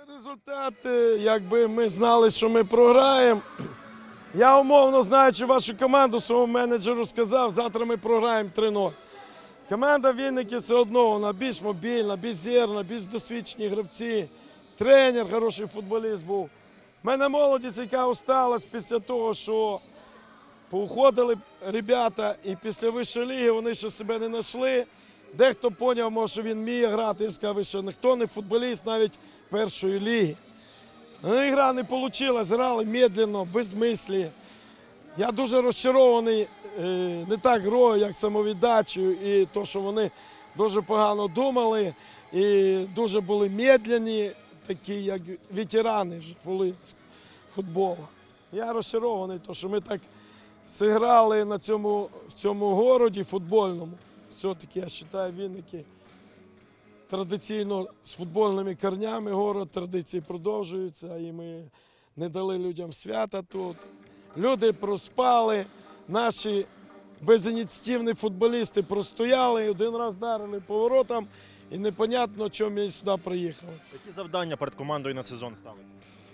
Результат, якби ми знали, що ми програємо. Я умовно, знаючи вашу команду, своєму менеджеру сказав, завтра ми програємо 3-0. Команда Вінники все одно, вона більш мобільна, більш зірна, більш досвідчені гравці. Тренер, хороший футболіст був. У мене молодість, яка усталась після того, що поуходили ребята і після вищої ліги вони ще себе не знайшли. Дехто зрозумів, може, що він вміє грати, я сказав, що ніхто не футболіст навіть першої ліги. Гра не вийшла, грали медленно, без мислі. Я дуже розчарований не так грою, як самовіддачею і то, що вони дуже погано думали і дуже були медленні, такі як ветерани футболу. Я розчарований, то, що ми так зіграли в цьому городі футбольному. Все-таки, я вважаю, Вінники традиційно з футбольними корнями, город традиції продовжуються, і ми не дали людям свята тут. Люди проспали, наші безініціативні футболісти простояли, один раз вдарили поворотом, і непонятно, чому ми сюди приїхали. Які завдання перед командою на сезон ставить?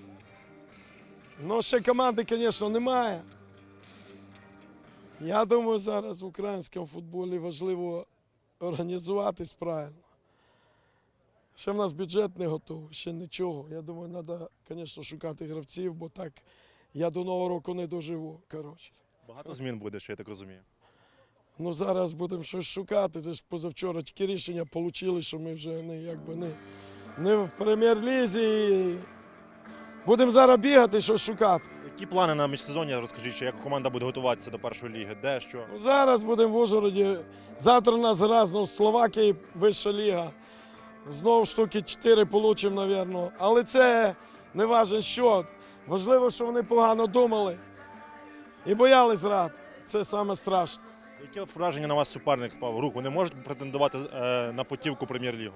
Ну, ще команди, звісно, немає. Я думаю, зараз в українському футболі важливо організуватись правильно. Ще в нас бюджет не готовий, ще нічого. Я думаю, треба, звісно, шукати гравців, бо так я до Нового року не доживу, коротше. Багато змін буде, що я так розумію. Ну, зараз будемо щось шукати. Це ж позавчора тільки рішення отримали, що ми вже не в прем'єр-лізі. Будемо зараз бігати, щось шукати. Які плани на міжсезоння, розкажіть, що як команда буде готуватися до першої ліги, де, що? Ну, зараз будемо в Ужгороді. Завтра у нас гра знову в Словакії, вища ліга. Знову штуки 4 отримаємо, мабуть. Але це не важливо що. Важливо, що вони погано думали і боялись грати. Це саме страшне. Яке враження на вас суперник склав? Рух, вони можуть претендувати на путівку прем'єр-лігу?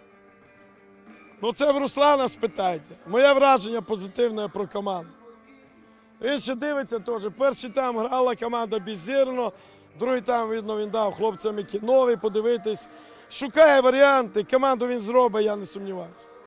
Ну це в Руслана спитайте. Моє враження позитивне про команду. Він ще дивиться теж. Перший там грала команда беззірно, другий там, видно, він дав хлопцям які нові, подивитись. Шукає варіанти, команду він зробить, я не сумніваюся.